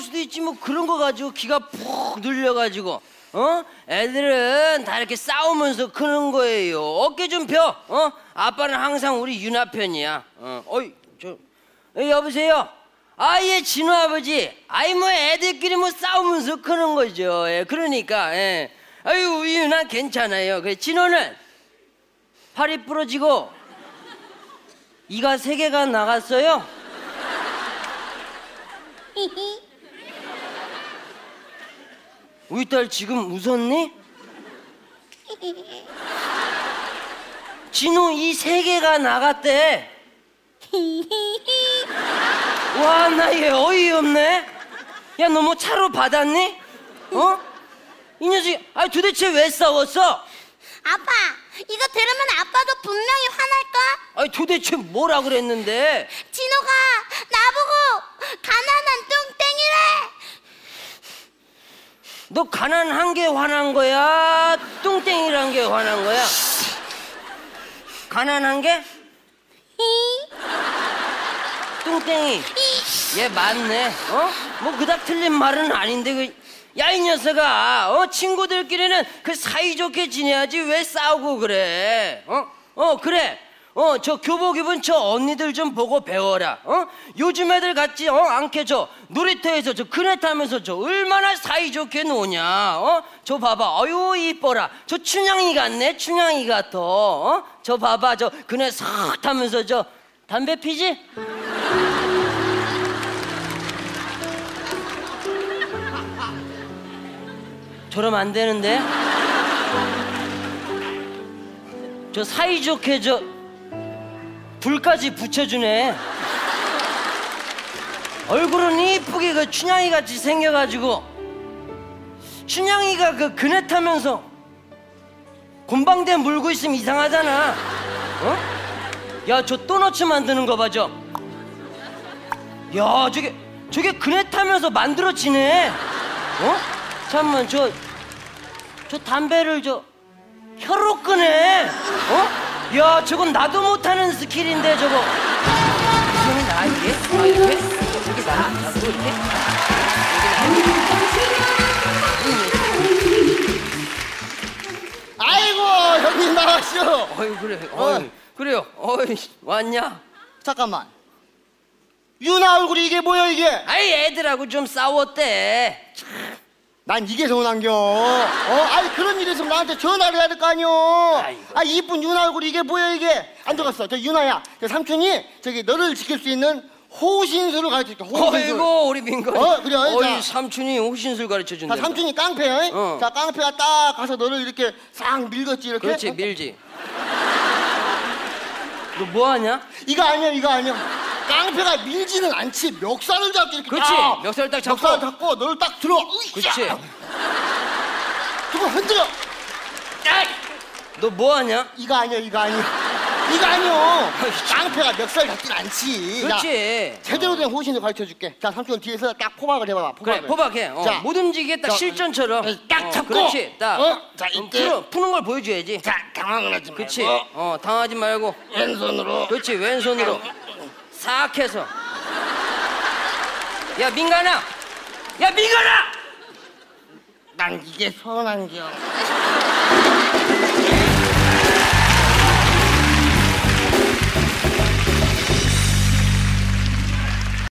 수도 있지 뭐 그런 거 가지고 기가 푹 눌려가지고 애들은 다 이렇게 싸우면서 크는 거예요. 어깨 좀 펴. 아빠는 항상 우리 유나 편이야. 여보세요. 예, 진호 아버지. 뭐 애들끼리 뭐 싸우면서 크는 거죠. 예, 그러니까 아유 우리 유나 괜찮아요. 그래, 진호는 팔이 부러지고 이가 3개가 나갔어요. 우리 딸 지금 웃었니? 진호 이 3개가 나갔대. 와, 나 얘 어이없네. 야, 너 뭐 차로 받았니? 이 녀석, 도대체 왜 싸웠어? 아빠, 이거 들으면 아빠도 분명히 화날까? 도대체 뭐라 그랬는데? 진호가 나보고 가난한 뚱땡이래. 너 가난한 게 화난 거야? 뚱땡이란 게 화난 거야? 가난한 게? 뚱땡이. 얘 맞네. 뭐 그닥 틀린 말은 아닌데 야, 이 녀석아. 친구들끼리는 그 사이좋게 지내야지 왜 싸우고 그래? 그래. 저 교복 입은 저 언니들 좀 보고 배워라. 요즘 애들 같지 않게 저 놀이터에서 저 그네 타면서 저 얼마나 사이좋게 노냐. 저 봐봐. 아유 이뻐라. 저 춘향이 같네. 춘향이 같아. 저 봐봐. 저 그네 싹 타면서 저 담배 피지? 저러면 안 되는데. 저 사이좋게 저 불까지 붙여주네. 얼굴은 이쁘게 그 춘향이 같이 생겨가지고 춘향이가 그 그네 타면서 곰방대 물고 있으면 이상하잖아. 야, 저 도너츠 만드는 거 봐, 저. 야, 저게 그네 타면서 만들어지네. 잠깐만, 저 담배를 혀로 끄네. 야, 저건 나도 못하는 스킬인데 저거. 이거는 나 이게? 이렇게? 이게 나? 자꾸 이렇게? 아이고, 형님 나왔쇼. 그래. 그래요. 왔냐? 잠깐만. 유나 얼굴이 이게 뭐야 이게? 애들하고 좀 싸웠대. 난 이게 서운한겨. 그런 일이 있으면 나한테 전화를 해야 될 거 아니오. 이쁜 유나 얼굴이 이게 뭐야 이게? 안 적었어. 저 유나야, 저 삼촌이 너를 지킬 수 있는 호신술을 가르쳐줄게. 호신술. 아이고, 우리 민건이. 그래. 삼촌이 호신술 가르쳐준다. 자, 삼촌이 깡패야. 자, 깡패가 딱 가서 너를 이렇게 싹 밀겠지 이렇게. 그렇지, 밀지. 너 뭐하냐? 이거 아니야. 깡패가 밀지는 않지. 멱살을 잡지 이렇게. 그렇지. 멱살을 딱 잡고. 멱살을 잡고 너를 딱 들어. 그렇지. 그거 흔들어. 너 뭐하냐? 이거 아니요. 깡패가 멱살 잡진 않지. 그렇지. 자, 제대로 된 호신을 가르쳐줄게. 자, 삼촌 뒤에서 딱 포박을 해봐봐. 그래, 포박해. 자, 못 움직이게 딱 실전처럼. 딱 잡고. 그렇지. 딱. 자, 이때 푸는 걸 보여줘야지. 자, 당황을 하지 말고. 그렇지. 당하지 말고. 왼손으로. 그렇지, 왼손으로. 싹 해서. 야, 민간아! 난 이게 서운한겨.